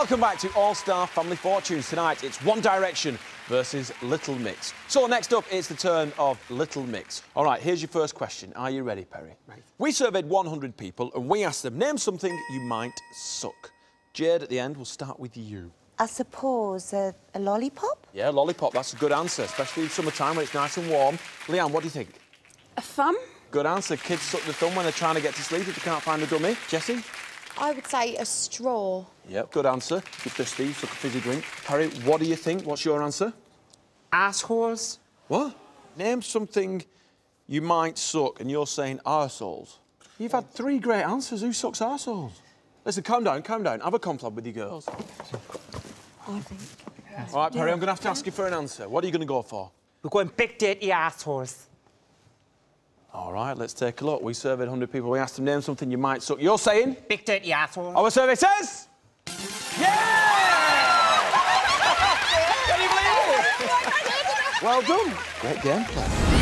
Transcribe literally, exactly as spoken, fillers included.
Welcome back to All-Star Family Fortunes. Tonight, it's One Direction versus Little Mix. So next up, it's the turn of Little Mix. All right, here's your first question. Are you ready, Perry? Right. We surveyed one hundred people and we asked them, name something you might suck. Jade, at the end, we'll start with you. I suppose a, a lollipop? Yeah, lollipop, that's a good answer, especially in summertime when it's nice and warm. Leanne, what do you think? A thumb? Good answer. Kids suck the thumb when they're trying to get to sleep if they can't find a dummy. Jessie? I would say a straw. Yep, good answer. If you're thirsty, suck a fizzy drink. Perry, what do you think? What's your answer? Assholes. What? Name something you might suck, and you're saying arseholes. You've had three great answers. Who sucks arseholes? Listen, calm down, calm down. Have a confab with you girls. I think. All right, Perry, I'm going to have to ask you for an answer. What are you going to go for? We're going big dirty assholes. All right, let's take a look. We surveyed one hundred people. We asked them name something you might suck. You're saying? Big dirty assholes. Our survey says... Yeah! Can you believe it? Well done. Great gameplay.